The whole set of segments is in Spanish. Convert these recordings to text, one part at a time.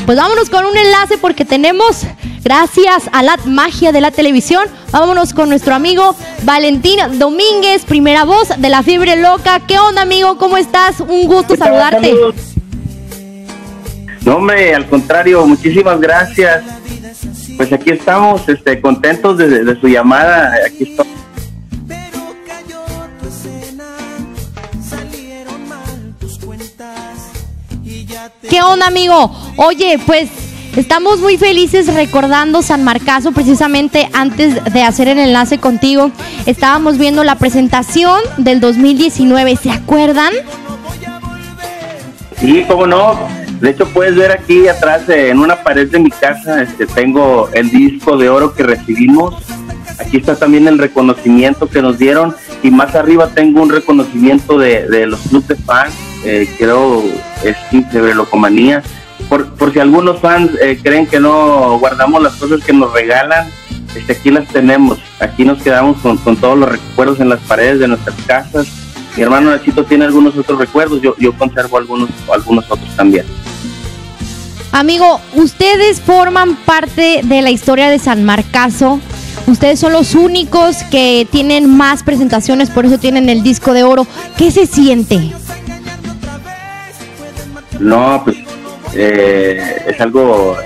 Pues vámonos con un enlace porque tenemos, gracias a la magia de la televisión, vámonos con nuestro amigo Valentín Domínguez, primera voz de La Fiebre Loca. ¿Qué onda, amigo? ¿Cómo estás? Un gusto saludarte. No, hombre, al contrario, muchísimas gracias. Pues aquí estamos, contentos de su llamada. Aquí estamos. ¿Qué onda, amigo? Oye, pues estamos muy felices recordando San Marcazo. Precisamente antes de hacer el enlace contigo, estábamos viendo la presentación del 2019. ¿Se acuerdan? Sí, cómo no. De hecho, puedes ver aquí atrás, en una pared de mi casa, tengo el disco de oro que recibimos. Aquí está también el reconocimiento que nos dieron. Y más arriba tengo un reconocimiento de los clubes de fans. Creo es de Locomanía. Por si algunos fans creen que no guardamos las cosas que nos regalan, aquí las tenemos. Aquí nos quedamos con todos los recuerdos en las paredes de nuestras casas. Mi hermano Nachito tiene algunos otros recuerdos, yo conservo algunos otros también. Amigo, ustedes forman parte de la historia de San Marcazo. Ustedes son los únicos que tienen más presentaciones, por eso tienen el disco de oro. ¿Qué se siente? No, pues es algo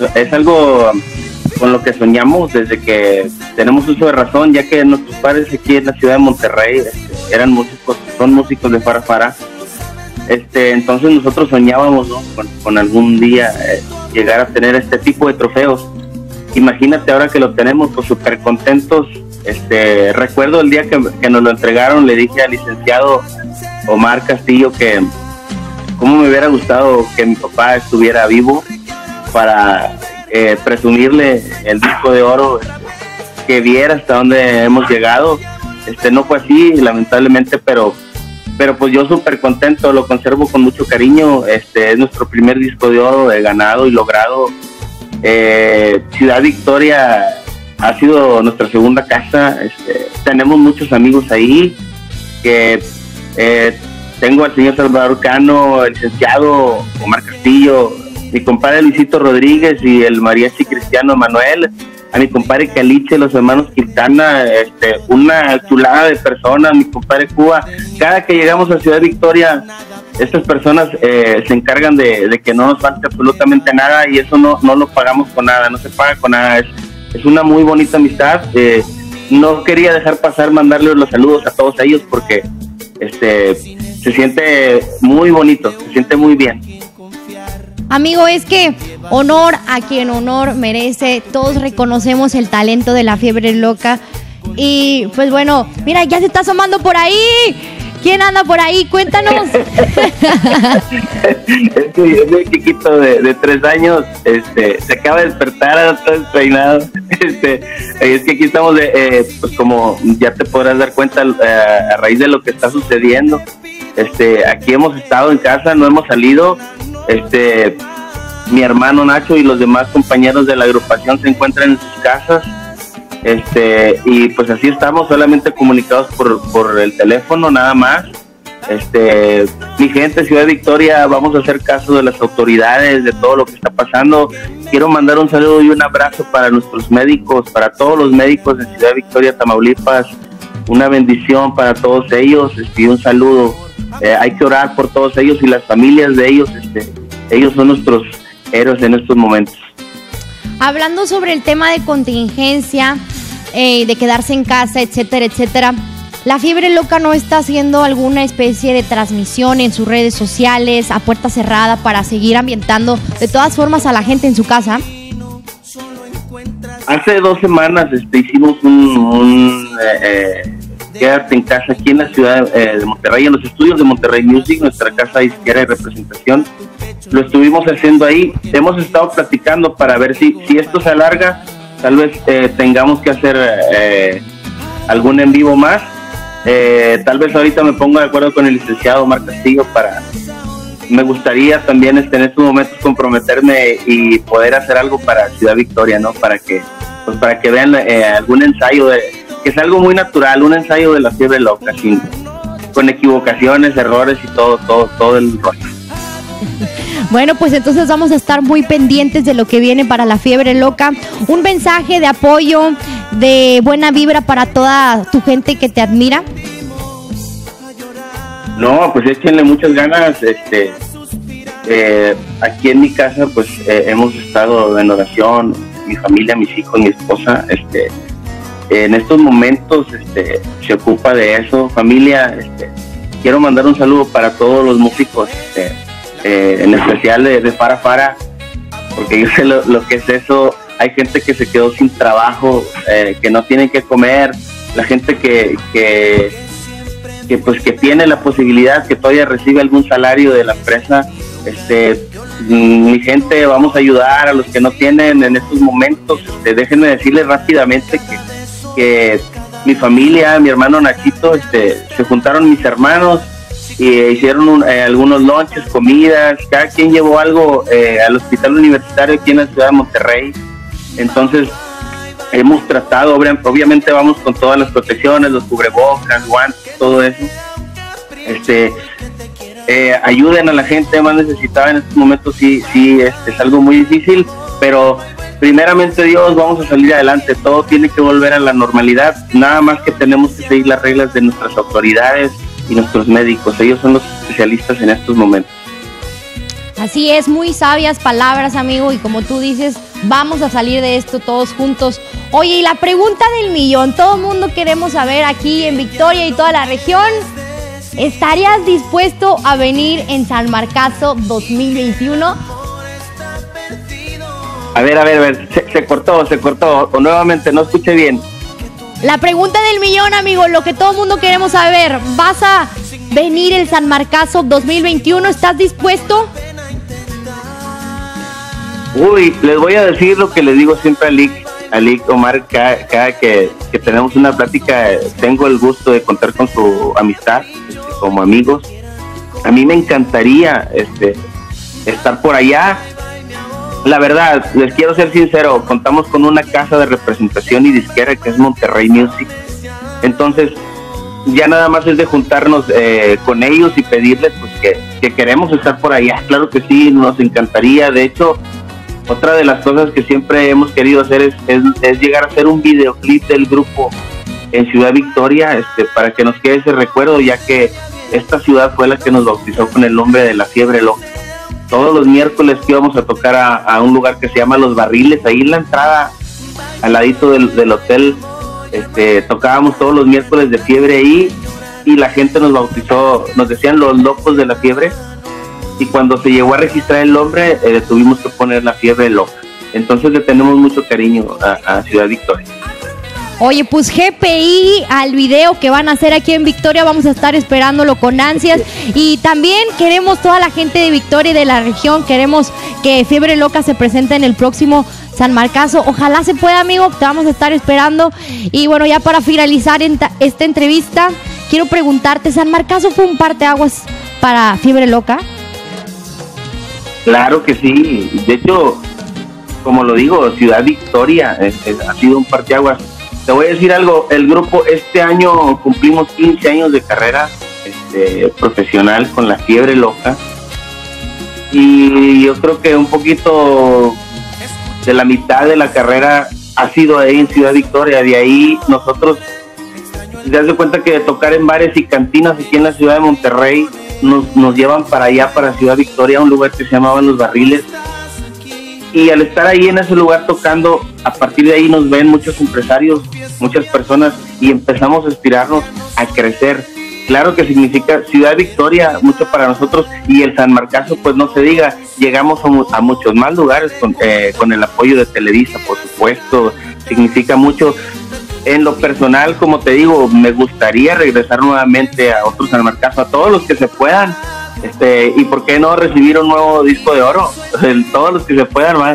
con lo que soñamos desde que tenemos uso de razón, ya que nuestros padres aquí en la ciudad de Monterrey son músicos de Farafara. Entonces nosotros soñábamos, ¿no?, con algún día llegar a tener este tipo de trofeos. Imagínate ahora que lo tenemos, pues súper contentos. Recuerdo el día que nos lo entregaron, le dije al licenciado Omar Castillo que cómo me hubiera gustado que mi papá estuviera vivo para presumirle el disco de oro, que viera hasta dónde hemos llegado. No fue así, lamentablemente, pero pues yo súper contento, lo conservo con mucho cariño. Es nuestro primer disco de oro ganado y logrado. Ciudad Victoria ha sido nuestra segunda casa. Tenemos muchos amigos ahí, que tengo al señor Salvador Cano, el licenciado Omar Castillo, mi compadre Luisito Rodríguez y el mariachi Cristiano Manuel, a mi compadre Caliche, los hermanos Quintana, una chulada de personas, mi compadre Cuba. Cada que llegamos a Ciudad Victoria, estas personas se encargan de que no nos falte absolutamente nada, y eso no lo pagamos con nada, no se paga con nada. Es una muy bonita amistad. No quería dejar pasar mandarles los saludos a todos ellos porque se siente muy bonito, se siente muy bien. Amigo, es que honor a quien honor merece. Todos reconocemos el talento de La Fiebre Loca. Y pues bueno, mira, ya se está asomando por ahí. ¿Quién anda por ahí? Cuéntanos. Es que yo soy chiquito de 3 años, se acaba de despertar, ahora está despeinado. Es que aquí estamos, pues como ya te podrás dar cuenta, a raíz de lo que está sucediendo. Aquí hemos estado en casa, no hemos salido. Mi hermano Nacho y los demás compañeros de la agrupación se encuentran en sus casas. Y pues así estamos, solamente comunicados por el teléfono, nada más. Mi gente, Ciudad Victoria, vamos a hacer caso de las autoridades, de todo lo que está pasando. Quiero mandar un saludo y un abrazo para nuestros médicos, para todos los médicos de Ciudad Victoria, Tamaulipas. Una bendición para todos ellos, y un saludo. Hay que orar por todos ellos y las familias de ellos. Ellos son nuestros héroes en estos momentos. Hablando sobre el tema de contingencia, de quedarse en casa, etcétera, etcétera, La Fiebre Loca no está haciendo alguna especie de transmisión en sus redes sociales a puerta cerrada para seguir ambientando de todas formas a la gente en su casa. Hace 2 semanas hicimos un quédate en casa aquí en la ciudad de Monterrey, en los estudios de Monterrey Music, nuestra casa disquera y representación. Lo estuvimos haciendo ahí. Hemos estado platicando para ver si esto se alarga, tal vez tengamos que hacer algún en vivo más. Tal vez ahorita me pongo de acuerdo con el licenciado Omar Castillo me gustaría también en estos momentos comprometerme y poder hacer algo para Ciudad Victoria, ¿no? Para que vean algún ensayo que es algo muy natural, un ensayo de La Fiebre Loca, con equivocaciones, errores y todo el rollo. Bueno, pues entonces vamos a estar muy pendientes de lo que viene para la Fiebre Loca. Un mensaje de apoyo, de buena vibra para toda tu gente que te admira. No, pues échenle muchas ganas. Aquí en mi casa pues hemos estado en oración, mi familia, mis hijos, mi esposa. En estos momentos se ocupa de eso. Familia, quiero mandar un saludo para todos los músicos, en especial de Fara Fara, porque yo sé lo que es eso. Hay gente que se quedó sin trabajo, que no tiene que comer, la gente que tiene la posibilidad, que todavía recibe algún salario de la empresa. Mi gente, vamos a ayudar a los que no tienen en estos momentos. Déjenme decirles rápidamente que mi familia, mi hermano Nachito, se juntaron mis hermanos y hicieron algunos lunches, comidas, cada quien llevó algo al hospital universitario aquí en la ciudad de Monterrey. Entonces hemos tratado, obviamente vamos con todas las protecciones, los cubrebocas, guantes, todo eso. Ayuden a la gente más necesitada en estos momentos. Sí, es algo muy difícil, pero primeramente Dios, vamos a salir adelante. Todo tiene que volver a la normalidad, nada más que tenemos que seguir las reglas de nuestras autoridades y nuestros médicos. Ellos son los especialistas en estos momentos. Así es, muy sabias palabras, amigo, y como tú dices, vamos a salir de esto todos juntos. Oye, y la pregunta del millón, todo el mundo queremos saber aquí en Victoria y toda la región, ¿estarías dispuesto a venir en San Marcazo 2021? A ver, se cortó, o nuevamente, no escuché bien. La pregunta del millón, amigo, lo que todo el mundo queremos saber, ¿vas a venir en San Marcazo 2021? ¿Estás dispuesto? Uy, les voy a decir lo que les digo siempre a Lick Omar, cada que tenemos una plática, tengo el gusto de contar con su amistad, como amigos. A mí me encantaría estar por allá. La verdad, les quiero ser sincero, contamos con una casa de representación y disquera que es Monterrey Music. Entonces, ya nada más es de juntarnos con ellos y pedirles pues que queremos estar por allá. Claro que sí, nos encantaría. De hecho, otra de las cosas que siempre hemos querido hacer es llegar a hacer un videoclip del grupo en Ciudad Victoria, para que nos quede ese recuerdo, ya que esta ciudad fue la que nos bautizó con el nombre de La Fiebre Loca. Todos los miércoles que íbamos a tocar a un lugar que se llama Los Barriles, ahí en la entrada, al ladito del hotel, tocábamos todos los miércoles de fiebre ahí, y la gente nos bautizó, nos decían los locos de la fiebre, y cuando se llegó a registrar el nombre, tuvimos que poner La Fiebre Loca. Entonces le tenemos mucho cariño a Ciudad Victoria. Oye, pues GPI al video que van a hacer aquí en Victoria, vamos a estar esperándolo con ansias. Y también queremos, toda la gente de Victoria y de la región, queremos que Fiebre Loca se presente en el próximo San Marcazo. Ojalá se pueda, amigo, te vamos a estar esperando. Y bueno, ya para finalizar esta entrevista, quiero preguntarte, ¿San Marcazo fue un parteaguas para Fiebre Loca? Claro que sí. De hecho, como lo digo, Ciudad Victoria ha sido un parteaguas. Te voy a decir algo, el grupo este año cumplimos 15 años de carrera profesional con La Fiebre Loca, y yo creo que un poquito de la mitad de la carrera ha sido ahí en Ciudad Victoria. De ahí nosotros, te das cuenta que de tocar en bares y cantinas aquí en la ciudad de Monterrey, nos llevan para allá, para Ciudad Victoria, a un lugar que se llamaba Los Barriles. Y al estar ahí en ese lugar tocando, a partir de ahí nos ven muchos empresarios, muchas personas, y empezamos a inspirarnos a crecer. Claro que significa Ciudad Victoria mucho para nosotros, y el San Marcazo, pues no se diga. Llegamos a muchos más lugares con el apoyo de Televisa, por supuesto, significa mucho. En lo personal, como te digo, me gustaría regresar nuevamente a otro San Marcazo, a todos los que se puedan. Y por qué no recibir un nuevo disco de oro, todos los que se puedan más.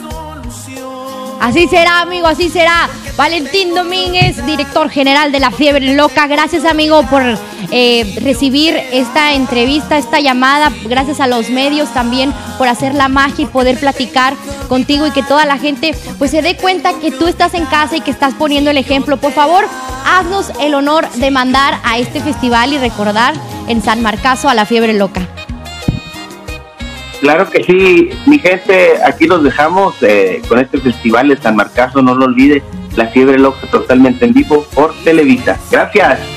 Así será, amigo, así será. Valentín Domínguez, director general de La Fiebre Loca, gracias, amigo, por recibir esta entrevista, esta llamada. Gracias a los medios también por hacer la magia y poder platicar contigo, y que toda la gente pues se dé cuenta que tú estás en casa y que estás poniendo el ejemplo. Por favor, haznos el honor de mandar a este festival y recordar en San Marcazo a La Fiebre Loca. Claro que sí, mi gente, aquí los dejamos con este festival de San Marcazo, no lo olvide, La Fiebre Loca totalmente en vivo por Televisa. Gracias.